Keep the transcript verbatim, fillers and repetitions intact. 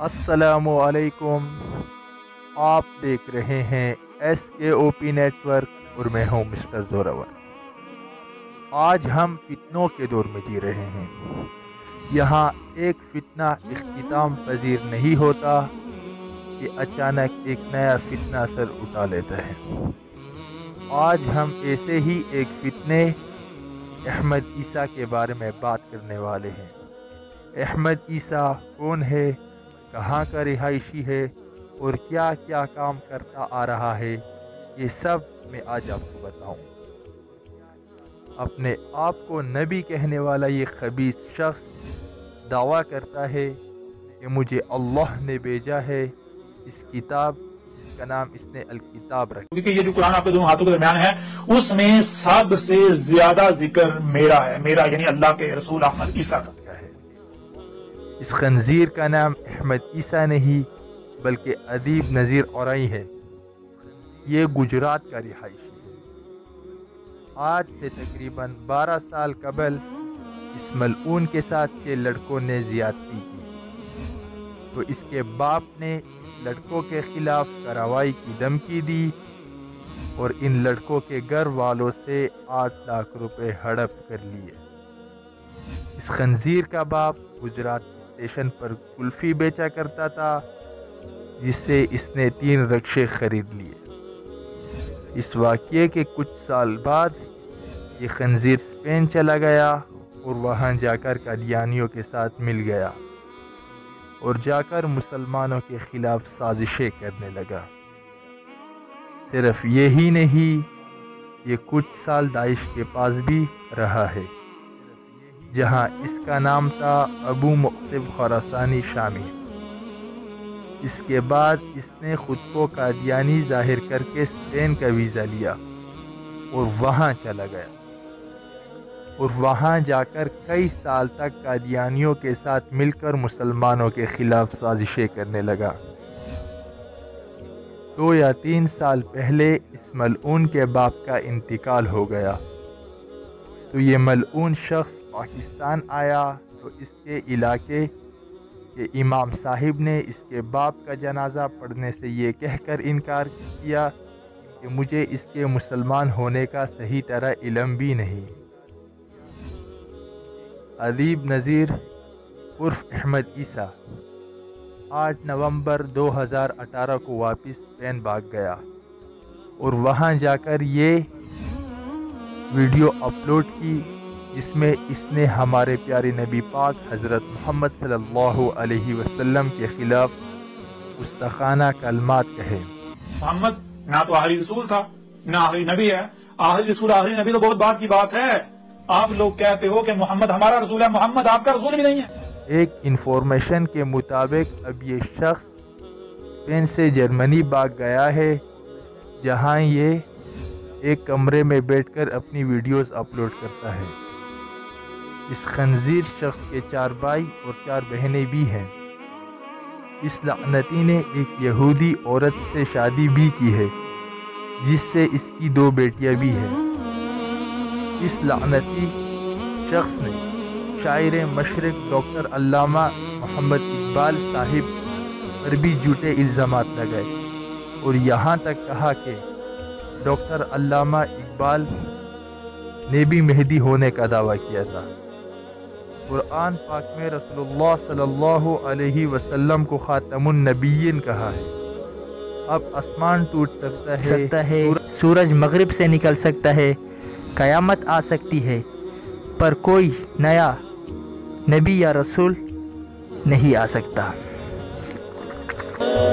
السلام علیکم، آپ دیکھ رہے ہیں ایس کے او پی نیٹ ورک اور میں ہوں مسٹر زوراور۔ آج ہم فتنوں کے دور میں جی رہے ہیں۔ یہاں ایک فتنہ اختتام پذیر نہیں ہوتا کہ اچانک ایک نیا فتنہ سر اٹھا لیتا ہے۔ آج ہم ایسے ہی ایک فتنے احمد عیسیٰ کے بارے میں بات کرنے والے ہیں۔ احمد عیسیٰ کون ہے، کہاں کا رہائشی ہے اور کیا کیا کام کرتا آ رہا ہے، یہ سب میں آج آپ کو بتاؤں۔ اپنے آپ کو نبی کہنے والا یہ خبیث شخص دعویٰ کرتا ہے کہ مجھے اللہ نے بھیجا ہے۔ اس کتاب جس کا نام اس نے الکتاب رکھا، کیونکہ یہ جو قرآن آپ کے دونوں ہاتھوں کے درمیان ہے اس میں سب سے زیادہ ذکر میرا ہے، میرا یعنی اللہ کے رسول احمد عیسیٰ کا ہے۔ اس خنزیر کا نام احمد عیسیٰ نہیں بلکہ ادیب نذیر اورائی ہے۔ یہ گجرات کا رہائشی ہے۔ آج سے تقریباً بارہ سال قبل اس ملعون کے ساتھ کے لڑکوں نے زیادتی کی تو اس کے باپ نے لڑکوں کے خلاف کارروائی کی دھمکی دی اور ان لڑکوں کے گھر والوں سے آٹھ لاکھ روپے ہڑپ کر لیے۔ اس خنزیر کا باپ گجرات اسٹیشن پر کلفی بیچا کرتا تھا، جس سے اس نے تین رکشے خرید لیے۔ اس واقعے کے کچھ سال بعد یہ خنزیر اسپین چلا گیا اور وہاں جا کر قادیانیوں کے ساتھ مل گیا اور جا کر مسلمانوں کے خلاف سازشیں کرنے لگا۔ صرف یہی نہیں، یہ کچھ سال داعش کے پاس بھی رہا ہے، جہاں اس کا نام تھا ابو مقصب خراسانی شامی۔ اس کے بعد اس نے خود کو قادیانی ظاہر کر کے اسپین کا ویزا لیا اور وہاں چلا گیا اور وہاں جا کر کئی سال تک قادیانیوں کے ساتھ مل کر مسلمانوں کے خلاف سازشیں کرنے لگا۔ دو یا تین سال پہلے اس ملعون کے باپ کا انتقال ہو گیا تو یہ ملعون شخص پاکستان آیا تو اس کے علاقے کے امام صاحب نے اس کے باپ کا جنازہ پڑھنے سے یہ کہہ کر انکار کیا کہ مجھے اس کے مسلمان ہونے کا صحیح طرح علم بھی نہیں۔ ادیب نذیر عرف احمد عیسیٰ آٹھ نومبر دو ہزار اٹھارہ کو واپس اسپین بھاگ گیا اور وہاں جا کر یہ ویڈیو اپلوڈ کی جس میں اس نے ہمارے پیارے نبی پاک حضرت محمد صلی اللہ علیہ وسلم کے خلاف گستاخانہ کلمات کہے۔ محمد نہ تو آخری رسول تھا نہ آخری نبی ہے۔ آخری رسول آخری نبی تو بہت بات کی بات ہے۔ آپ لوگ کہتے ہو کہ محمد ہمارا رسول ہے، محمد آپ کا رسول بھی نہیں ہے۔ ایک انفارمیشن کے مطابق اب یہ شخص اسپین سے جرمنی بھاگ گیا ہے، جہاں یہ ایک کمرے میں بیٹھ کر اپنی ویڈیوز اپلوڈ کرتا ہے۔ اس خنزیر شخص کے چار بھائی اور چار بہنیں بھی ہیں۔ اس لعنتی نے ایک یہودی عورت سے شادی بھی کی ہے جس سے اس کی دو بیٹیاں بھی ہیں۔ اس لعنتی شخص نے شاعر مشرق ڈاکٹر علامہ محمد اقبال صاحب پر بھی جھوٹے الزامات لگائے اور یہاں تک کہا کہ ڈاکٹر علامہ اقبال نے بھی مہدی ہونے کا دعویٰ کیا تھا۔ قرآن پاک میں رسول اللہ صلی اللہ علیہ وسلم کو خاتم النبیین کہا ہے۔ اب آسمان ٹوٹ سکتا ہے، سکتا ہے، سورج مغرب سے نکل سکتا ہے، قیامت آ سکتی ہے، پر کوئی نیا نبی یا رسول نہیں آ سکتا۔